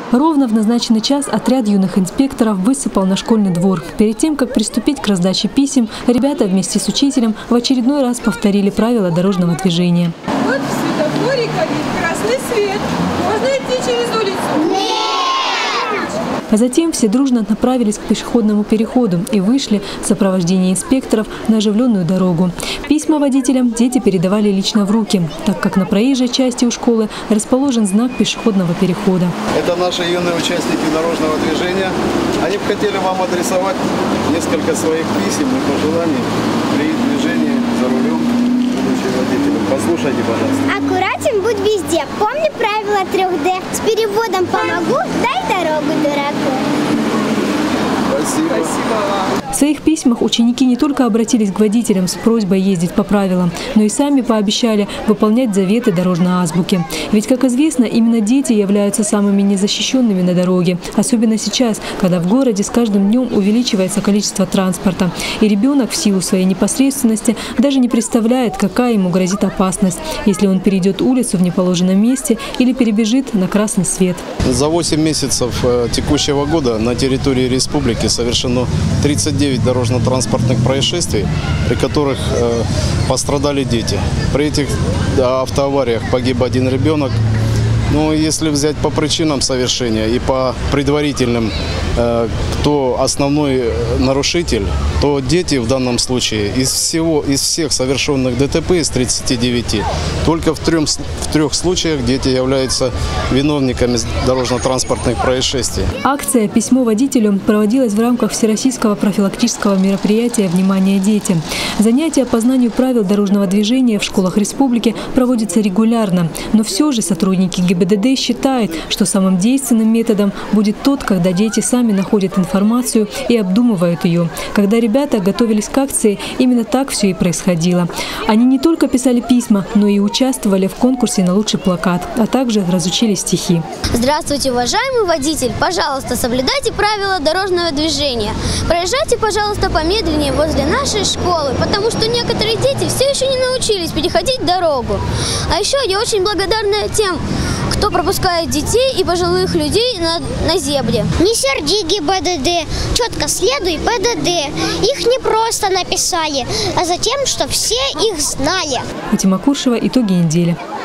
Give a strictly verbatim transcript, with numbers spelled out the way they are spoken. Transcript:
Ровно в назначенный час отряд юных инспекторов высыпал на школьный двор. Перед тем, как приступить к раздаче писем, ребята вместе с учителем в очередной раз повторили правила дорожного движения. Вот в светофоре горит красный свет. Можно идти через улицу? Нет! А затем все дружно направились к пешеходному переходу и вышли в сопровождении инспекторов на оживленную дорогу. Письма водителям дети передавали лично в руки, так как на проезжей части у школы расположен знак пешеходного перехода. Это наши юные участники дорожного движения. Они бы хотели вам адресовать несколько своих писем и пожеланий при движении за рулем будущим водителем. Послушайте, пожалуйста. Аккуратен будь везде. Помни правила трех дэ. С переводом помогу, дай дорогу дураку. Спасибо. Спасибо вам. В своих письмах ученики не только обратились к водителям с просьбой ездить по правилам, но и сами пообещали выполнять заветы дорожной азбуки. Ведь, как известно, именно дети являются самыми незащищенными на дороге. Особенно сейчас, когда в городе с каждым днем увеличивается количество транспорта. И ребенок в силу своей непосредственности даже не представляет, какая ему грозит опасность, если он перейдет улицу в неположенном месте или перебежит на красный свет. За восемь месяцев текущего года на территории республики совершено тридцать девять дорожно-транспортных происшествий, при которых э, пострадали дети. При этих да, автоавариях погиб один ребенок. Но если взять по причинам совершения и по предварительным, э, кто основной нарушитель, то дети в данном случае из всего, из всех совершенных ДТП, из тридцати девяти, только в трех, в трех случаях дети являются виновниками дорожно-транспортных происшествий. Акция «Письмо водителю» проводилась в рамках всероссийского профилактического мероприятия «Внимание, дети». Занятия по знанию правил дорожного движения в школах республики проводятся регулярно, но все же сотрудники ГИБДД считают, что самым действенным методом будет тот, когда дети сами находят информацию и обдумывают ее. Когда ребята готовились к акции, именно так все и происходило. Они не только писали письма, но и участвовали в конкурсе на лучший плакат, а также разучили стихи. Здравствуйте, уважаемый водитель! Пожалуйста, соблюдайте правила дорожного движения. Проезжайте, пожалуйста, помедленнее возле нашей школы, потому что некоторые дети все еще не научились переходить дорогу. А еще я очень благодарна тем, кто пропускает детей и пожилых людей на, на зебре. Не серди ГИБДД, четко следуй ПДД. Их не просто написали, а затем, что все их знали. Фатима Куршева. Итоги недели.